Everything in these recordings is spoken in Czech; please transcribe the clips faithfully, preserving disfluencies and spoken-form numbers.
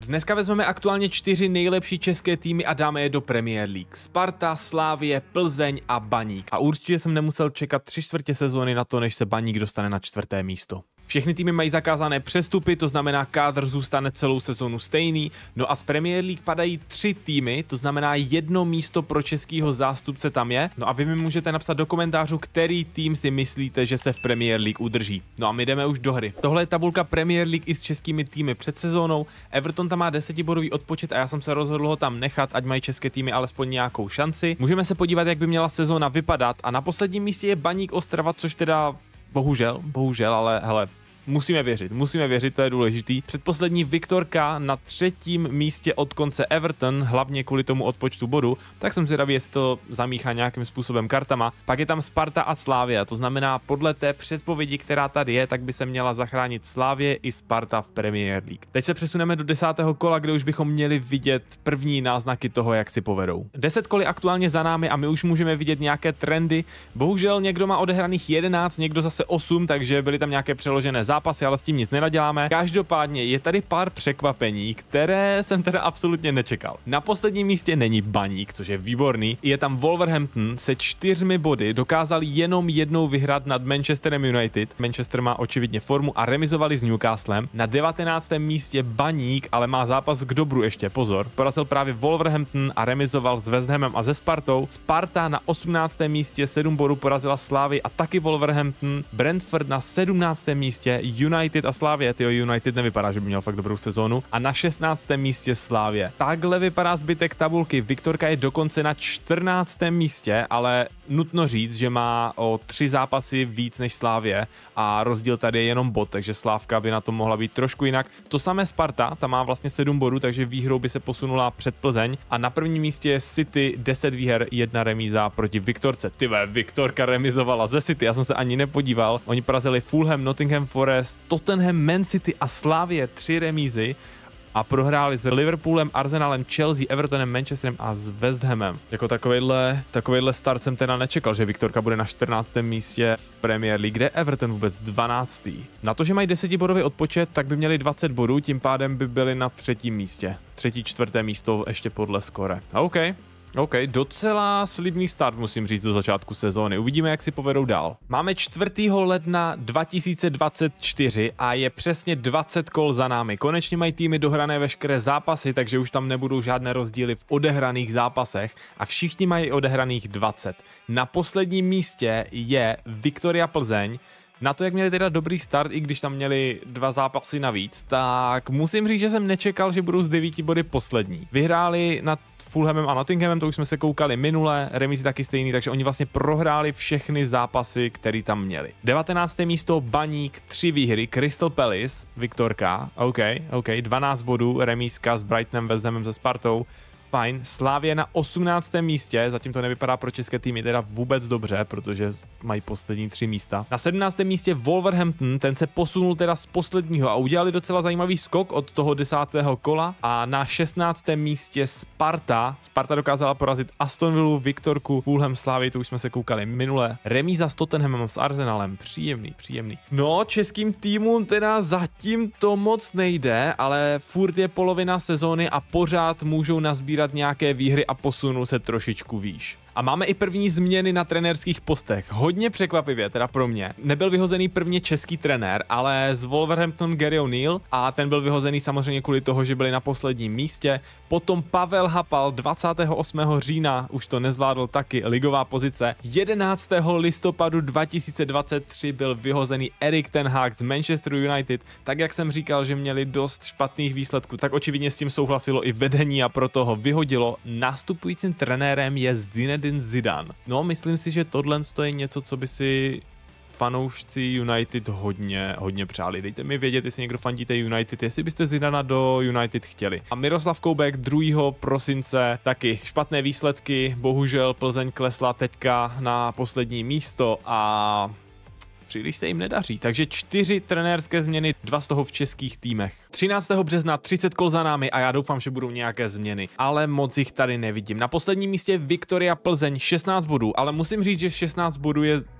Dneska vezmeme aktuálně čtyři nejlepší české týmy a dáme je do Premier League. Sparta, Slavie, Plzeň a Baník. A určitě jsem nemusel čekat tři čtvrtě sezóny na to, než se Baník dostane na čtvrté místo. Všechny týmy mají zakázané přestupy, to znamená kádr zůstane celou sezonu stejný. No a z Premier League padají tři týmy, to znamená jedno místo pro českýho zástupce tam je. No a vy mi můžete napsat do komentářů, který tým si myslíte, že se v Premier League udrží. No a my jdeme už do hry. Tohle je tabulka Premier League i s českými týmy před sezónou. Everton tam má desetibodový odpočet a já jsem se rozhodl ho tam nechat, ať mají české týmy alespoň nějakou šanci. Můžeme se podívat, jak by měla sezóna vypadat a na posledním místě je Baník Ostrava, což teda bohužel, bohužel, ale hele, musíme věřit, musíme věřit, to je důležitý. Předposlední Viktorka na třetím místě od konce Everton, hlavně kvůli tomu odpočtu bodu, tak jsem zvědavý, jestli to zamíchá nějakým způsobem kartama. Pak je tam Sparta a Slavia, to znamená podle té předpovědi, která tady je, tak by se měla zachránit Slavie i Sparta v Premier League. Teď se přesuneme do desátého kola, kde už bychom měli vidět první náznaky toho, jak si povedou. Deset kol je aktuálně za námi a my už můžeme vidět nějaké trendy. Bohužel někdo má odehraných jedenáct, někdo zase osm, takže byly tam nějaké přeložené zápasy. zápasy, ale s tím nic nenaděláme. Každopádně je tady pár překvapení, které jsem teda absolutně nečekal. Na posledním místě není Baník, což je výborný. Je tam Wolverhampton se čtyřmi body, dokázal jenom jednou vyhrát nad Manchesterem United. Manchester má očividně formu a remizovali s Newcastlem. Na devatenáctém místě Baník, ale má zápas k dobru ještě, pozor. Porazil právě Wolverhampton a remizoval s West Hamem a ze Spartou. Sparta na osmnáctém místě sedm bodů porazila Slavii a taky Wolverhampton. Brentford na sedmnáctém místě, United a Slavie. Tyjo, United nevypadá, že by měl fakt dobrou sezónu. A na šestnáctém místě Slavie. Takhle vypadá zbytek tabulky. Viktorka je dokonce na čtrnáctém místě, ale nutno říct, že má o tři zápasy víc než Slavie a rozdíl tady je jenom bod, takže Slávka by na tom mohla být trošku jinak. To samé Sparta, ta má vlastně sedm bodů, takže výhrou by se posunula před Plzeň a na prvním místě je City, deset výher, jedna remíza proti Viktorce. Tyve, Viktorka remizovala ze City, já jsem se ani nepodíval. Oni porazili Fulham, Nottingham Forest, Tottenham, Man City a Slavie, tři remízy a prohráli s Liverpoolem, Arsenalem, Chelsea, Evertonem, Manchesterem a s West Hamem. Jako takovejhle, takovejhle start jsem teda nečekal, že Viktorka bude na čtrnáctém místě v Premier League, kde Everton vůbec dvanáctý. Na to, že mají desetibodový odpočet, tak by měli dvacet bodů, tím pádem by byli na třetím místě. Třetí, čtvrté místo ještě podle skore. OK. OK, docela slibný start, musím říct, do začátku sezóny. Uvidíme, jak si povedou dál. Máme čtvrtého ledna dva tisíce dvacet čtyři a je přesně dvacet kol za námi. Konečně mají týmy dohrané veškeré zápasy, takže už tam nebudou žádné rozdíly v odehraných zápasech a všichni mají odehraných dvacet. Na posledním místě je Viktoria Plzeň. Na to, jak měli teda dobrý start, i když tam měli dva zápasy navíc, tak musím říct, že jsem nečekal, že budou z devíti body poslední. Vyhráli nad Fulhamem a Nottinghamem, to už jsme se koukali minule, remízy taky stejný, takže oni vlastně prohráli všechny zápasy, které tam měli. devatenácté místo Baník, tři výhry, Crystal Palace, Viktorka, OK, OK, dvanáct bodů, remízka s Brightonem, West Hamem, se Spartou. Fajn, Slavie na osmnáctém místě, zatím to nevypadá pro české týmy teda vůbec dobře, protože mají poslední tři místa. Na sedmnáctém místě Wolverhampton, ten se posunul teda z posledního a udělali docela zajímavý skok od toho desátého kola. A na šestnáctém místě Sparta. Sparta dokázala porazit Aston Villu, Viktorku, Fulham, Slavii, to už jsme se koukali minule. Remíza s Tottenhamem, s Arsenalem, příjemný, příjemný. No, českým týmům teda zatím to moc nejde, ale furt je polovina sezóny a pořád můžou nazbírat nějaké výhry a posunou se trošičku výš. A máme i první změny na trenérských postech. Hodně překvapivě, teda pro mě. Nebyl vyhozený prvně český trenér, ale z Wolverhampton Gary O'Neill a ten byl vyhozený samozřejmě kvůli toho, že byli na posledním místě. Potom Pavel Hapal dvacátého osmého října, už to nezvládl taky, ligová pozice. jedenáctého listopadu dva tisíce dvacet tři byl vyhozený Erik ten Hag z Manchester United. Tak jak jsem říkal, že měli dost špatných výsledků, tak očividně s tím souhlasilo i vedení a proto ho vyhodilo. Nastupujícím trenérem je Zinedine Zidane. No, myslím si, že tohle je něco, co by si fanoušci United hodně, hodně přáli. Dejte mi vědět, jestli někdo fandíte United, jestli byste Zidana do United chtěli. A Miroslav Koubek druhého prosince taky špatné výsledky, bohužel Plzeň klesla teďka na poslední místo a příliš se jim nedaří, takže čtyři trenérské změny, dva z toho v českých týmech. třináctého března třicet kol za námi a já doufám, že budou nějaké změny, ale moc jich tady nevidím. Na posledním místě Viktoria Plzeň šestnáct bodů, ale musím říct, že šestnáct bodů je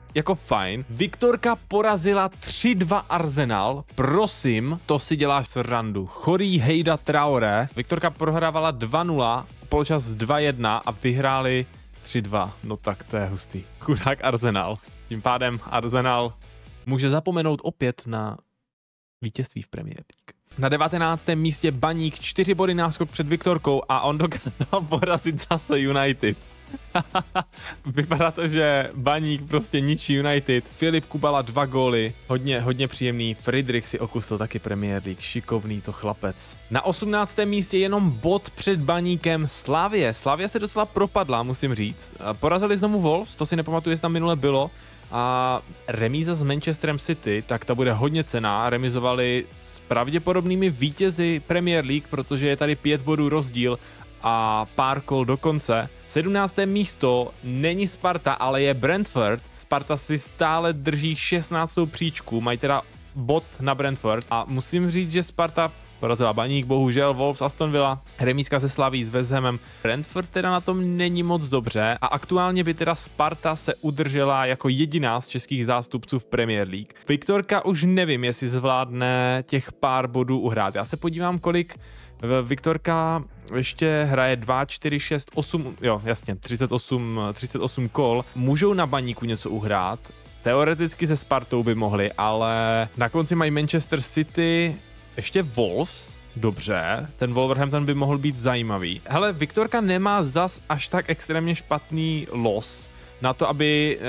jako fajn. Viktorka porazila tři dva Arsenal, prosím, to si děláš srandu. Chorý Hejda Traoré. Viktorka prohrávala dva nula, poločas dva jedna a vyhráli tři dva. No tak to je hustý. Chudák Arsenal. Tím pádem Arsenal může zapomenout opět na vítězství v Premier League. Na devatenáctém místě Baník, čtyři body náskok před Viktorkou a on dokázal porazit zase United. Vypadá to, že Baník prostě ničí United. Filip Kubala dva góly, hodně, hodně příjemný. Friedrich si okusil taky Premier League, šikovný to chlapec. Na osmnáctém místě jenom bod před Baníkem Slavie. Slavie se docela propadla, musím říct. Porazili znovu Wolves, to si nepamatuju, jestli tam minule bylo. A remíza s Manchesterem City, tak ta bude hodně cenná. Remizovali s pravděpodobnými vítězi Premier League, protože je tady pět bodů rozdíl a pár kol do konce. sedmnácté místo není Sparta, ale je Brentford. Sparta si stále drží šestnáctou příčku, mají teda bod na Brentford a musím říct, že Sparta porazila Baník, bohužel, Wolves, Aston Villa, remízka se Slaví s West Hamem. Brentford teda na tom není moc dobře a aktuálně by teda Sparta se udržela jako jediná z českých zástupců v Premier League. Viktorka už nevím, jestli zvládne těch pár bodů uhrát. Já se podívám, kolik Viktorka ještě hraje dva, čtyři, šest, osm, jo jasně, třicet osm, třicet osm kol. Můžou na Baníku něco uhrát, teoreticky se Spartou by mohli, ale na konci mají Manchester City, ještě Wolves, dobře, ten Wolverhampton by mohl být zajímavý. Hele, Viktorka nemá zas až tak extrémně špatný los na to, aby e,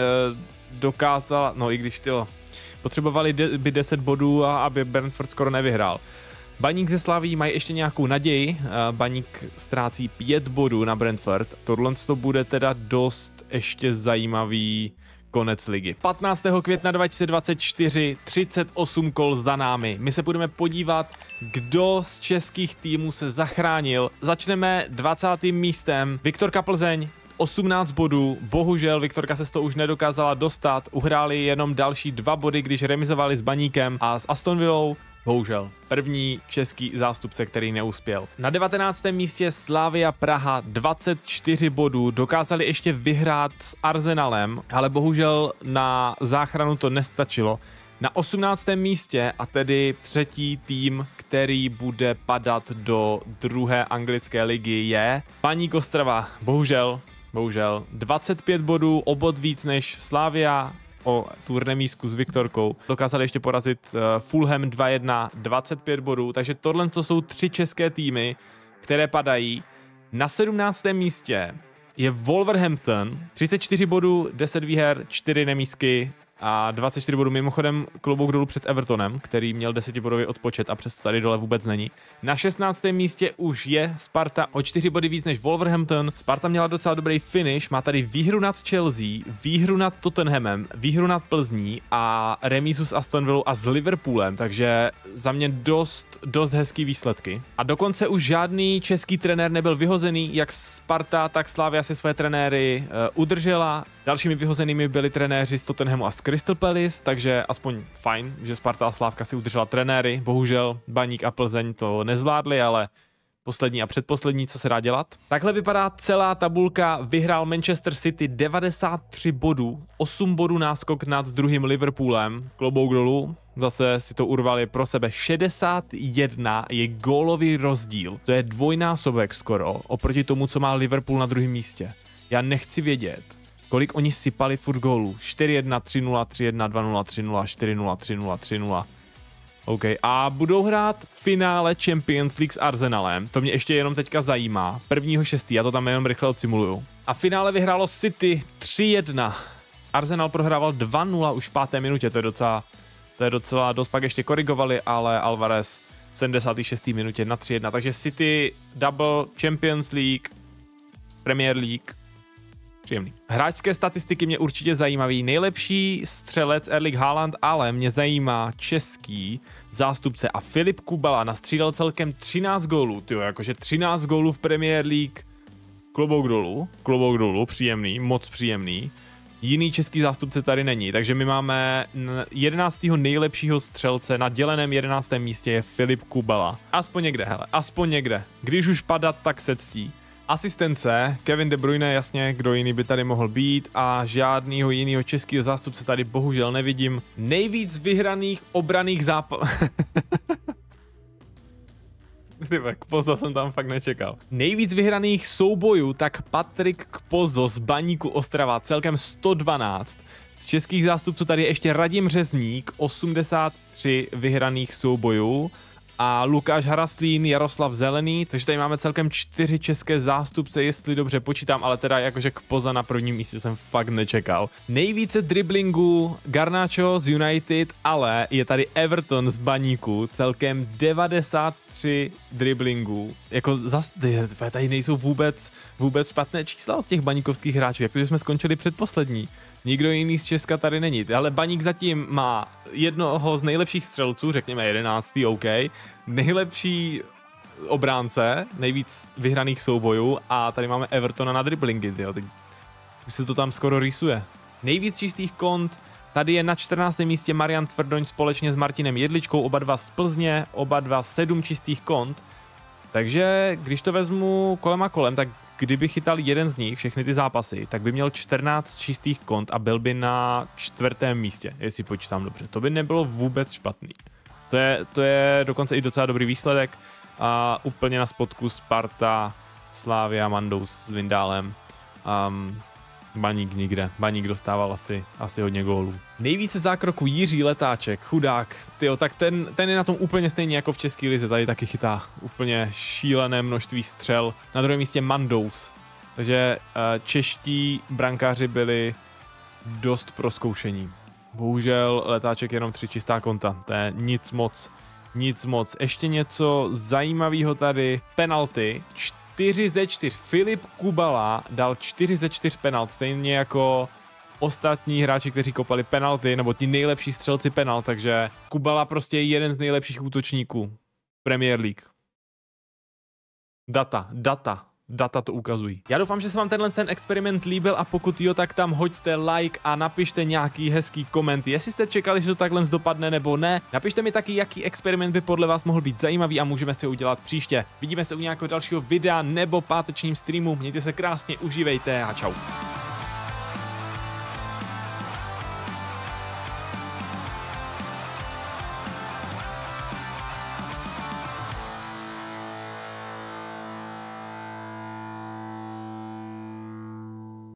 dokázala, no i když tyjo, potřebovali de, by deset bodů a aby Brentford skoro nevyhrál. Baník ze Slaví mají ještě nějakou naději, Baník ztrácí pět bodů na Brentford, tohle to bude teda dost ještě zajímavý konec ligy. patnáctého května dva tisíce dvacet čtyři, třicet osm kol za námi. My se budeme podívat, kdo z českých týmů se zachránil. Začneme dvacátým místem. Viktorka Plzeň, osmnáct bodů. Bohužel Viktorka se z toho už nedokázala dostat. Uhráli jenom další dva body, když remizovali s Baníkem a s Aston Villou. Bohužel. První český zástupce, který neuspěl. Na devatenáctém místě Slavia Praha, dvacet čtyři bodů. Dokázali ještě vyhrát s Arsenalem, ale bohužel na záchranu to nestačilo. Na osmnáctém místě a tedy třetí tým, který bude padat do druhé anglické ligy, je Baník Ostrava. Bohužel, bohužel. dvacet pět bodů, o bod víc než Slavia, o tu remízku s Viktorkou. Dokázali ještě porazit uh, Fulham dva jedna, dvacet pět bodů, takže tohle to jsou tři české týmy, které padají. Na sedmnáctém místě je Wolverhampton, třicet čtyři bodů, deset výher, čtyři remízky a dvacet čtyři bodů, mimochodem klobouk dolů před Evertonem, který měl desetibodový odpočet a přesto tady dole vůbec není. Na šestnáctém místě už je Sparta o čtyři body víc než Wolverhampton. Sparta měla docela dobrý finish, má tady výhru nad Chelsea, výhru nad Tottenhamem, výhru nad Plzní a remízu s Aston Villou a s Liverpoolem, takže za mě dost, dost hezký výsledky. A dokonce už žádný český trenér nebyl vyhozený, jak Sparta, tak Slavia si své trenéry uh, udržela. Dalšími vyhozenými byli trenéři z Tottenhamu a z Crystal Palace, takže aspoň fajn, že Sparta a Slávka si udržela trenéry. Bohužel Baník a Plzeň to nezvládli, ale poslední a předposlední, co se dá dělat. Takhle vypadá celá tabulka. Vyhrál Manchester City devadesát tři bodů, osm bodů náskok nad druhým Liverpoolem. Klobouk dolů, zase si to urvali pro sebe. šedesát jedna je gólový rozdíl, to je dvojnásobek skoro, oproti tomu, co má Liverpool na druhém místě. Já nechci vědět, kolik oni sypali furt gólů. čtyři jedna, tři nula, tři jedna, dva nula, tři nula, čtyři nula, tři nula, tři nula. OK. A budou hrát finále Champions League s Arsenalem. To mě ještě jenom teďka zajímá. prvního šestého já to tam jenom rychle odsimuluju. A finále vyhrálo City tři jedna. Arsenal prohrával dva nula už v páté minutě. To je docela, to je docela dost. Pak ještě korigovali, ale Alvarez v sedmdesáté šesté minutě na tři jedna. Takže City double Champions League, Premier League. Příjemný. Hráčské statistiky mě určitě zajímaví. Nejlepší střelec Erling Haaland, ale mě zajímá český zástupce a Filip Kubala nastřídal celkem třináct gólů. Tyjo, jakože třináct gólů v Premier League. Klobouk dolů, klobouk dolů, příjemný, moc příjemný. Jiný český zástupce tady není, takže my máme jedenáctého nejlepšího střelce, na děleném jedenáctém místě je Filip Kubala. Aspoň někde, hele, aspoň někde. Když už padat, tak se ctí. Asistence, Kevin De Bruyne, jasně, kdo jiný by tady mohl být a žádnýho jiného českého zástupce tady bohužel nevidím. Nejvíc vyhraných obraných zápasů. Tyve, Kpozo jsem tam fakt nečekal. Nejvíc vyhraných soubojů, tak Patrik Kpozo z Baníku Ostrava, celkem sto dvanáct. Z českých zástupců tady je ještě Radim Řezník, osmdesát tři vyhraných soubojů. A Lukáš Haraslín, Jaroslav Zelený, takže tady máme celkem čtyři české zástupce, jestli dobře počítám, ale teda jakože Kpoza na prvním místě jsem fakt nečekal. Nejvíce driblingů Garnacho z United, ale je tady Everton z Baníku, celkem devadesát tři driblingů. Jako zas, tady nejsou vůbec, vůbec špatné čísla od těch baníkovských hráčů, jak to, že jsme skončili předposlední. Nikdo jiný z Česka tady není, ale Baník zatím má jednoho z nejlepších střelců, řekněme jedenáctý, OK, nejlepší obránce, nejvíc vyhraných soubojů a tady máme Evertona na driblingy, tyjo, teď už se to tam skoro rýsuje. Nejvíc čistých kont, tady je na čtrnáctém místě Marian Tvrdoň společně s Martinem Jedličkou, oba dva z Plzně, oba dva sedm čistých kont, takže když to vezmu kolem a kolem, tak kdyby chytal jeden z nich, všechny ty zápasy, tak by měl čtrnáct čistých kont a byl by na čtvrtém místě, jestli počítám dobře. To by nebylo vůbec špatný. To je, to je dokonce i docela dobrý výsledek a úplně na spodku Sparta, Slavia, Mandous s Vindálem. Um, Baník nikde. Baník dostával asi, asi hodně gólů. Nejvíce zákroků Jiří Letáček, chudák. Tyjo, tak ten, ten je na tom úplně stejně jako v české lize, tady taky chytá úplně šílené množství střel. Na druhém místě Mandous. Takže uh, čeští brankáři byli dost prozkoušení. Bohužel Letáček jenom tři čistá konta, to je nic moc, nic moc. Ještě něco zajímavého tady, penalty, čtyři ze čtyř. Filip Kubala dal čtyři ze čtyř penalt, stejně jako ostatní hráči, kteří kopali penalty, nebo ti nejlepší střelci penalt, takže Kubala prostě je jeden z nejlepších útočníků Premier League. Data, data. Data to ukazují. Já doufám, že se vám tenhle ten experiment líbil a pokud jo, tak tam hoďte like a napište nějaký hezký koment, jestli jste čekali, že to takhle dopadne nebo ne. Napište mi taky, jaký experiment by podle vás mohl být zajímavý a můžeme si ho udělat příště. Vidíme se u nějakého dalšího videa nebo pátečním streamu. Mějte se krásně, užívejte a čau.